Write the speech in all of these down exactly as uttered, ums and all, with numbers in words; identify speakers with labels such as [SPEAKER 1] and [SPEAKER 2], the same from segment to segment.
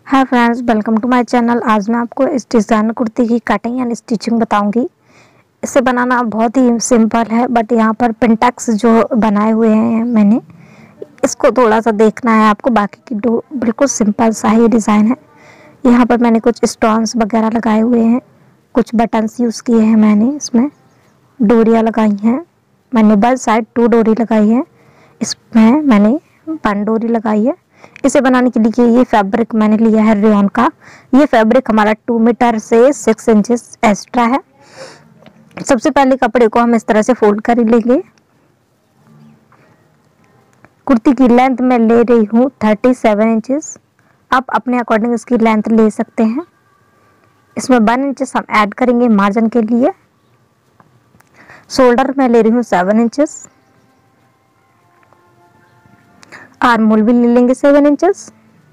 [SPEAKER 1] Hi friends, welcome to my channel. आज मैं आपको इस डिज़ाइनर कुर्ती की कटिंग एंड स्टिचिंग बताऊंगी। इसे बनाना बहुत ही सिंपल है, बट यहाँ पर पिंटेक्स जो बनाए हुए हैं मैंने, इसको थोड़ा सा देखना है आपको। बाकी की दो बिल्कुल सिंपल सा ही डिज़ाइन है। यहाँ पर मैंने कुछ स्टोन्स वगैरह लगाए हुए हैं, कुछ बटन्स यूज़ किए हैं मैंने, इसमें डोरियाँ लगाई हैं मैंने, बल साइड टू डोरी लगाई है, इसमें मैंने वन डोरी लगाई है। इसे बनाने के लिए ये फैब्रिक मैंने लिया है रेयॉन का। ये फैब्रिक हमारा टू मीटर से सिक्स इंचेस एक्स्ट्रा है। सबसे पहले कपड़े को हम इस तरह से फोल्ड कर लेंगे। कुर्ती की लेंथ मैं ले रही हूँ थर्टी सेवन इंचेस। आप अपने अकॉर्डिंग इसकी लेंथ ले सकते हैं। इसमें वन इंचेस हम ऐड करेंगे मार्जिन के लिए। शोल्डर मैं ले रही हूँ सेवन इंचेस। आर्म होल भी ले लेंगे सेवन इंचेस।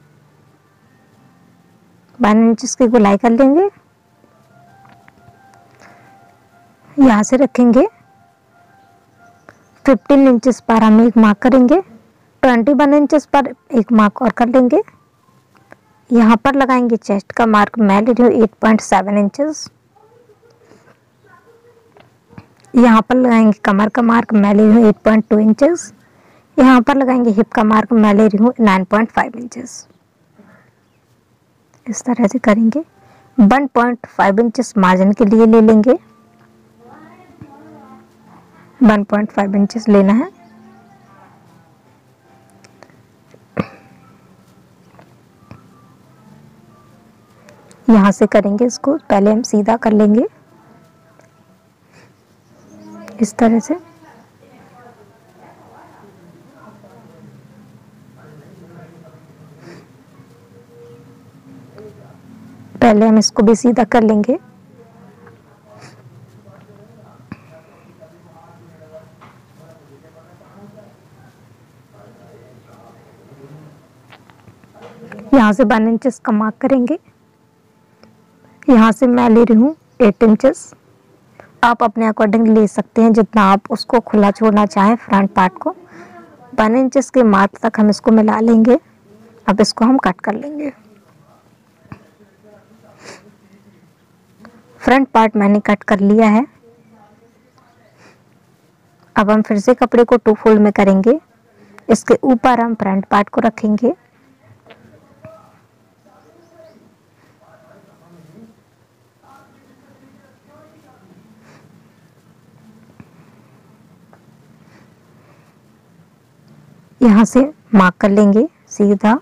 [SPEAKER 1] वन इंचेस की गोलाई कर लेंगे, यहाँ से रखेंगे। फिफ्टीन इंचेस पर हम एक मार्क करेंगे। ट्वेंटी वन इंचेस पर एक मार्क और कर लेंगे। यहाँ पर लगाएंगे चेस्ट का मार्क, मैं ले रही हूँ एट पॉइंट सेवन इंचेस। यहाँ पर लगाएंगे कमर का मार्क, मैं ले रही हूँ एट पॉइंट टू इंचेस। यहाँ पर लगाएंगे हिप का मार्क, मैं ले रही हूँ नाइन पॉइंट फाइव इंचेस। इस तरह से करेंगे। One point five inches margin के लिए ले लेंगे। वन पॉइंट फाइव इंचेस लेना है। यहाँ से करेंगे इसको, पहले हम सीधा कर लेंगे इस तरह से। पहले हम इसको भी सीधा कर लेंगे। यहाँ से वन इंचेस का मार्क करेंगे। यहाँ से मैं ले रही हूँ एट इंचेस। आप अपने अकॉर्डिंग ले सकते हैं, जितना आप उसको खुला छोड़ना चाहें फ्रंट पार्ट को। वन इंचेस के मार्क तक हम इसको मिला लेंगे। अब इसको हम कट कर लेंगे। फ्रंट पार्ट मैंने कट कर लिया है। अब हम फिर से कपड़े को टू फोल्ड में करेंगे। इसके ऊपर हम फ्रंट पार्ट को रखेंगे। यहाँ से मार्क कर लेंगे सीधा।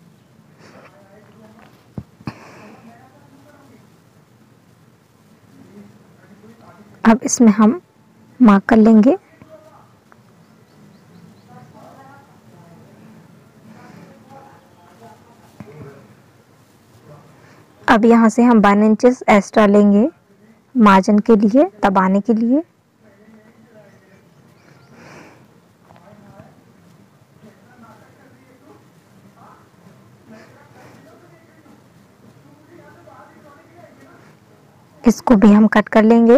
[SPEAKER 1] अब इसमें हम मार्क कर लेंगे। अब यहाँ से हम वन इंचेस एक्स्ट्रा लेंगे मार्जिन के लिए, दबाने के लिए। इसको भी हम कट कर लेंगे।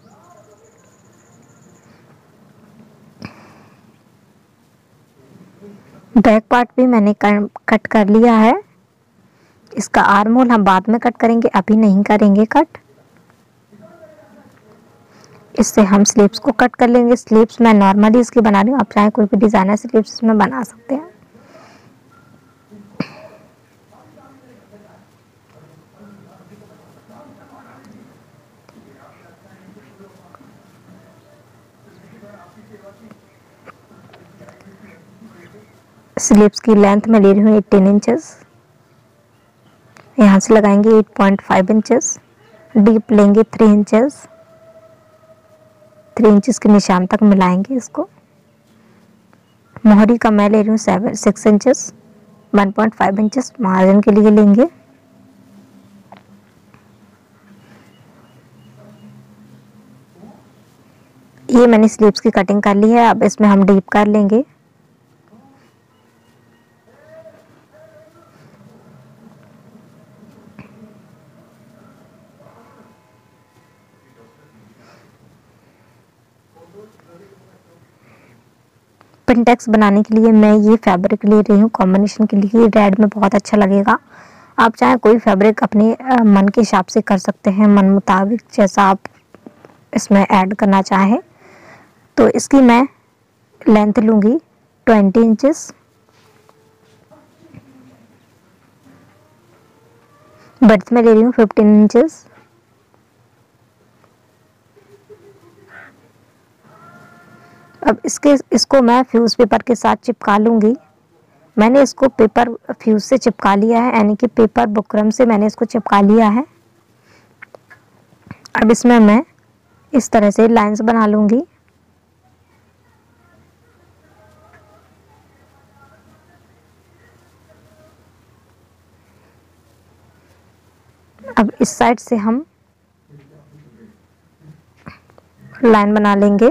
[SPEAKER 1] बैक पार्ट भी मैंने कट कर लिया है। इसका आर्म होल हम बाद में कट करेंगे, अभी नहीं करेंगे कट। इससे हम स्लीव्स को कट कर लेंगे। स्लीव्स मैं नॉर्मली इसकी बना रही हूँ, आप चाहे कोई भी डिजाइनर स्लीव्स इसमें बना सकते हैं। स्लीव्स की लेंथ में ले रही हूँ एटीन इंचेस। यहाँ से लगाएंगे eight point five inches. Deep लेंगे थ्री इंचेस। थ्री इंचेस के निशान तक मिलाएंगे इसको। मोहरी का मैं ले रही हूँ seven six inches. One point five inches margin के लिए लेंगे। ये मैंने स्लीव्स की कटिंग कर ली है। अब इसमें हम डीप कर लेंगे। पिंटेक्स बनाने के लिए मैं ये फैब्रिक ले रही हूँ कॉम्बिनेशन के लिए। रेड में बहुत अच्छा लगेगा। आप चाहे कोई फैब्रिक अपने मन के हिसाब से कर सकते हैं, मन मुताबिक जैसा आप इसमें ऐड करना चाहें। तो इसकी मैं लेंथ लूँगी ट्वेंटी इंचेस, बर्थ में ले रही हूँ फिफ्टीन इंचेस। अब इसके इसको मैं फ्यूज़ पेपर के साथ चिपका लूँगी। मैंने इसको पेपर फ्यूज़ से चिपका लिया है, यानी कि पेपर बुकरम से मैंने इसको चिपका लिया है। अब इसमें मैं इस तरह से लाइंस बना लूँगी। अब इस साइड से हम लाइन बना लेंगे।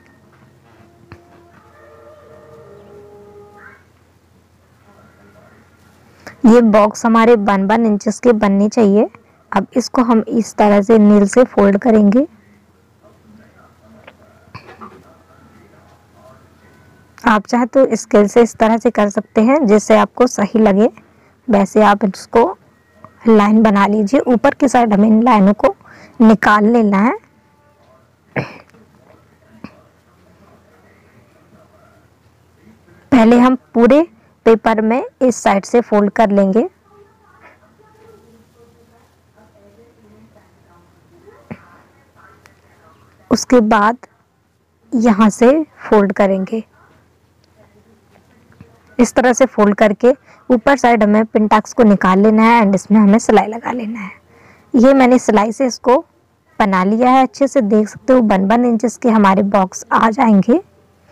[SPEAKER 1] ये बॉक्स हमारे वन वन इंचेस के बनने चाहिए। अब इसको हम इस तरह से नील से फोल्ड करेंगे। आप चाहे तो स्केल से इस तरह से कर सकते हैं, जैसे आपको सही लगे वैसे आप इसको लाइन बना लीजिए। ऊपर की साइड हमें इन लाइनों को निकाल लेना है। पहले हम पूरे पेपर में इस साइड से फोल्ड कर लेंगे। उसके बाद यहाँ से फोल्ड करेंगे। इस तरह से फोल्ड करके ऊपर साइड हमें पिनटैक्स को निकाल लेना है एंड इसमें हमें सिलाई लगा लेना है। ये मैंने सिलाई से इसको बना लिया है। अच्छे से देख सकते हो वन वन इंचेस के हमारे बॉक्स आ जाएंगे।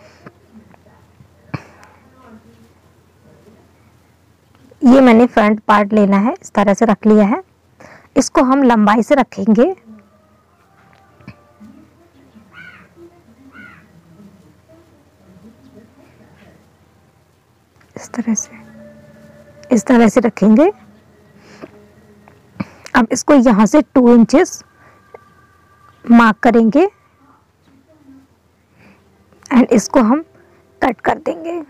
[SPEAKER 1] ये मैंने फ्रंट पार्ट लेना है, इस तरह से रख लिया है। इसको हम लंबाई से रखेंगे। इस तरह से इस तरह से रखेंगे। अब इसको यहाँ से टू इंचेस मार्क करेंगे एंड इसको हम कट कर देंगे।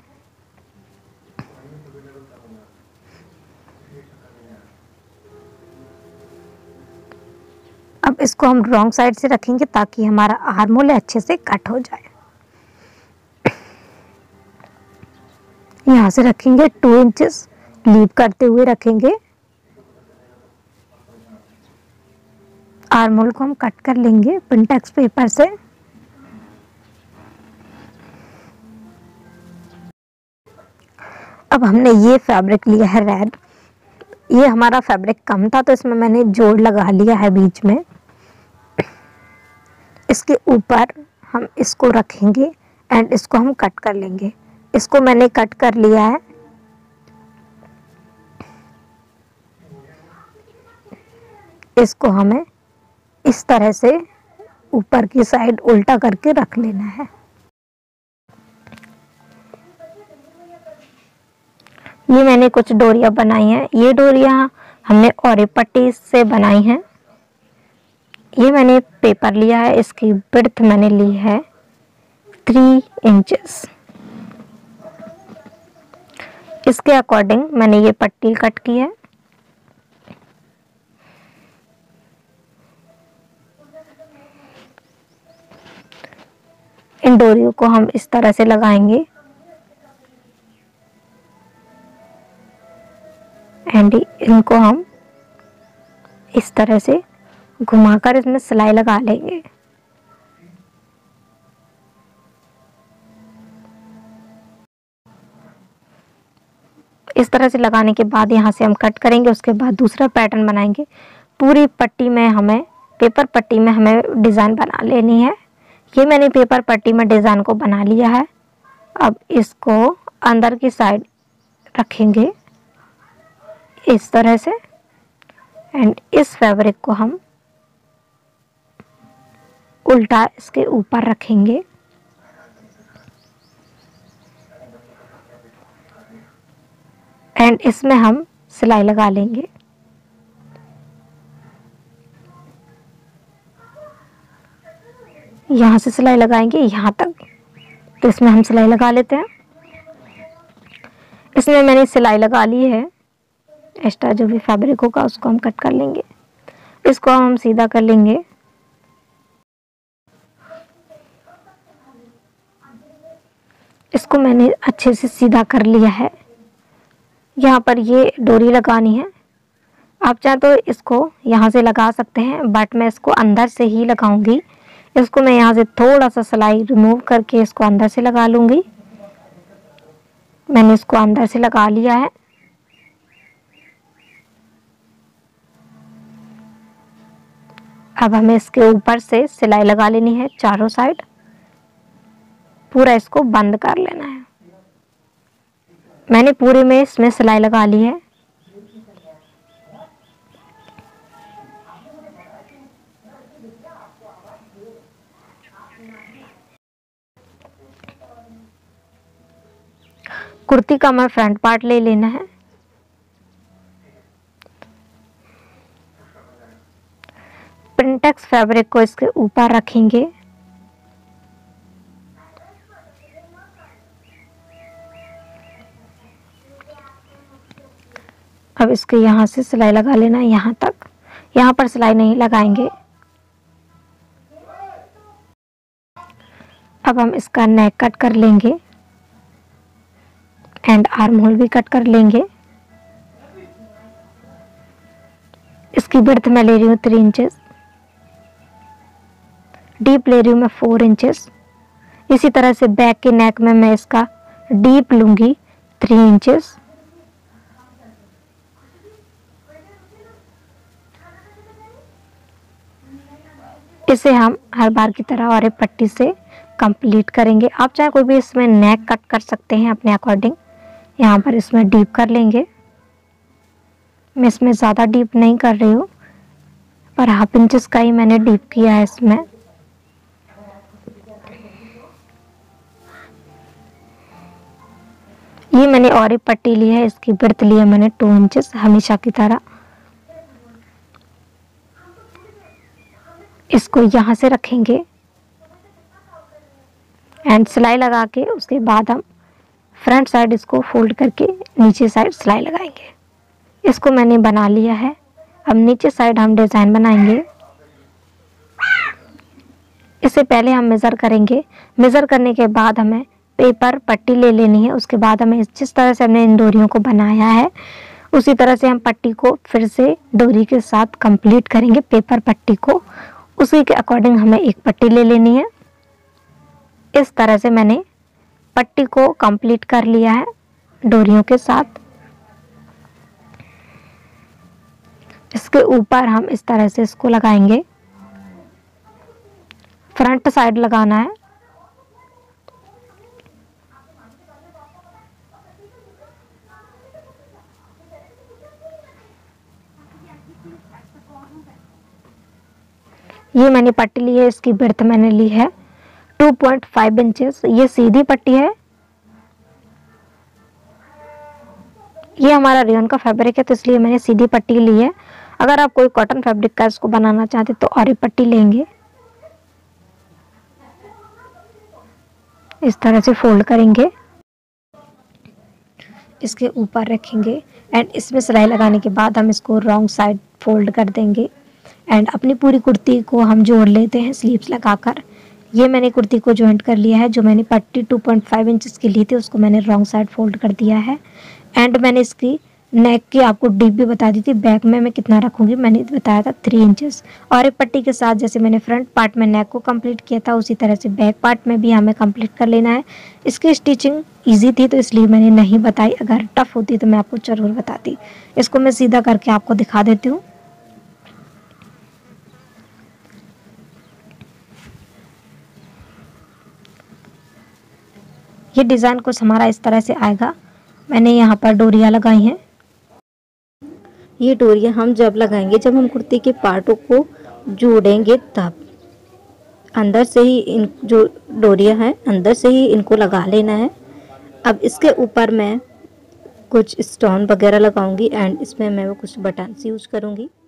[SPEAKER 1] अब इसको हम रॉन्ग साइड से रखेंगे ताकि हमारा आर्म होल अच्छे से कट हो जाए। यहाँ से रखेंगे टू इंचेस लीव करते हुए रखेंगे। आर्म होल को हम कट कर लेंगे पिनटैक्स पेपर से। अब हमने ये फैब्रिक लिया है रेड। ये हमारा फैब्रिक कम था तो इसमें मैंने जोड़ लगा लिया है बीच में। इसके ऊपर हम इसको रखेंगे एंड इसको हम कट कर लेंगे। इसको मैंने कट कर लिया है। इसको हमें इस तरह से ऊपर की साइड उल्टा करके रख लेना है। ये मैंने कुछ डोरियां बनाई हैं। ये डोरियां हमने औरे पट्टी से बनाई हैं। ये मैंने पेपर लिया है, इसकी विड्थ मैंने ली है थ्री इंचेस। इसके अकॉर्डिंग मैंने ये पट्टी कट की है। इन डोरियों को हम इस तरह से लगाएंगे एंड इनको हम इस तरह से घुमाकर इसमें सिलाई लगा लेंगे। इस तरह से लगाने के बाद यहाँ से हम कट करेंगे। उसके बाद दूसरा पैटर्न बनाएंगे। पूरी पट्टी में हमें पेपर पट्टी में हमें डिज़ाइन बना लेनी है। ये मैंने पेपर पट्टी में डिज़ाइन को बना लिया है। अब इसको अंदर की साइड रखेंगे इस तरह से एंड इस फैब्रिक को हम उल्टा इसके ऊपर रखेंगे। एंड इसमें हम सिलाई लगा लेंगे। यहाँ से सिलाई लगाएंगे यहाँ तक, तो इसमें हम सिलाई लगा लेते हैं। इसमें मैंने सिलाई लगा ली है एक्स्ट्रा जो भी फैब्रिक होगा उसको हम कट कर लेंगे। इसको हम सीधा कर लेंगे। इसको मैंने अच्छे से सीधा कर लिया है। यहाँ पर ये डोरी लगानी है। आप चाहे तो इसको यहाँ से लगा सकते हैं, बट मैं इसको अंदर से ही लगाऊंगी। इसको मैं यहाँ से थोड़ा सा सिलाई रिमूव करके इसको अंदर से लगा लूँगी। मैंने इसको अंदर से लगा लिया है। अब हमें इसके ऊपर से सिलाई लगा लेनी है चारों साइड। पूरा इसको बंद कर लेना है। मैंने पूरे में इसमें सिलाई लगा ली है। कुर्ती का हमें फ्रंट पार्ट ले लेना है। प्रिंटेक्स फैब्रिक को इसके ऊपर रखेंगे। अब इसके यहाँ से सिलाई लगा लेना है यहाँ तक। यहाँ पर सिलाई नहीं लगाएंगे। अब हम इसका नेक कट कर लेंगे एंड आर्म होल भी कट कर लेंगे। इसकी विड्थ मैं ले रही हूँ थ्री इंचेस, डीप ले रही हूँ मैं फोर इंचेस। इसी तरह से बैक के नेक में मैं इसका डीप लूंगी थ्री इंचेस। इसे हम हर बार की तरह और एक पट्टी से कंप्लीट करेंगे। आप चाहे कोई भी इसमें नेक कट कर सकते हैं अपने अकॉर्डिंग। यहाँ पर इसमें डीप कर लेंगे। मैं इसमें ज़्यादा डीप नहीं कर रही हूँ, पर हाफ इंचेस का ही मैंने डीप किया है इसमें। ये मैंने और एक पट्टी ली है, इसकी विड्थ ली है मैंने टू इंचेस हमेशा की तरह। इसको यहाँ से रखेंगे एंड सिलाई लगा के उसके बाद हम फ्रंट साइड इसको फोल्ड करके नीचे साइड सिलाई लगाएंगे। इसको मैंने बना लिया है। अब नीचे साइड हम डिज़ाइन बनाएंगे। इससे पहले हम मेज़र करेंगे। मेज़र करने के बाद हमें पेपर पट्टी ले लेनी है। उसके बाद हमें जिस तरह से हमने इन डोरियों को बनाया है उसी तरह से हम पट्टी को फिर से डोरी के साथ कंप्लीट करेंगे। पेपर पट्टी को उसी के अकॉर्डिंग हमें एक पट्टी ले लेनी है। इस तरह से मैंने पट्टी को कंप्लीट कर लिया है डोरियों के साथ। इसके ऊपर हम इस तरह से इसको लगाएंगे। फ्रंट साइड लगाना है। ये मैंने पट्टी ली है, इसकी विड्थ मैंने ली है टू पॉइंट फाइव इंचेस। ये सीधी पट्टी है। ये हमारा रेयन का फैब्रिक है तो इसलिए मैंने सीधी पट्टी ली है। अगर आप कोई कॉटन फैब्रिक का इसको बनाना चाहते तो और एक पट्टी लेंगे। इस तरह से फोल्ड करेंगे, इसके ऊपर रखेंगे एंड इसमें सिलाई लगाने के बाद हम इसको रॉन्ग साइड फोल्ड कर देंगे एंड अपनी पूरी कुर्ती को हम जोड़ लेते हैं स्लीव्स लगाकर। ये मैंने कुर्ती को जॉइंट कर लिया है। जो मैंने पट्टी टू पॉइंट फाइव इंचेस की ली थी उसको मैंने रॉन्ग साइड फोल्ड कर दिया है एंड मैंने इसकी नेक की आपको डीप भी बता दी थी। बैक में मैं कितना रखूंगी मैंने बताया था थ्री इंचेस। और एक पट्टी के साथ जैसे मैंने फ्रंट पार्ट में नेक को कंप्लीट किया था उसी तरह से बैक पार्ट में भी हमें कंप्लीट कर लेना है। इसकी स्टिचिंग इजी थी तो इसलिए मैंने नहीं बताई। अगर टफ होती तो मैं आपको जरूर बताती। इसको मैं सीधा करके आपको दिखा देती हूँ। ये डिज़ाइन कुछ हमारा इस तरह से आएगा। मैंने यहाँ पर डोरियाँ लगाई हैं।
[SPEAKER 2] ये डोरियाँ हम जब लगाएंगे जब हम कुर्ती के पार्टों को जोड़ेंगे तब। अंदर से ही इन जो डोरियाँ हैं अंदर से ही इनको लगा लेना है। अब इसके ऊपर मैं कुछ स्टोन वगैरह लगाऊंगी एंड इसमें मैं वो कुछ बटन्स यूज करूंगी।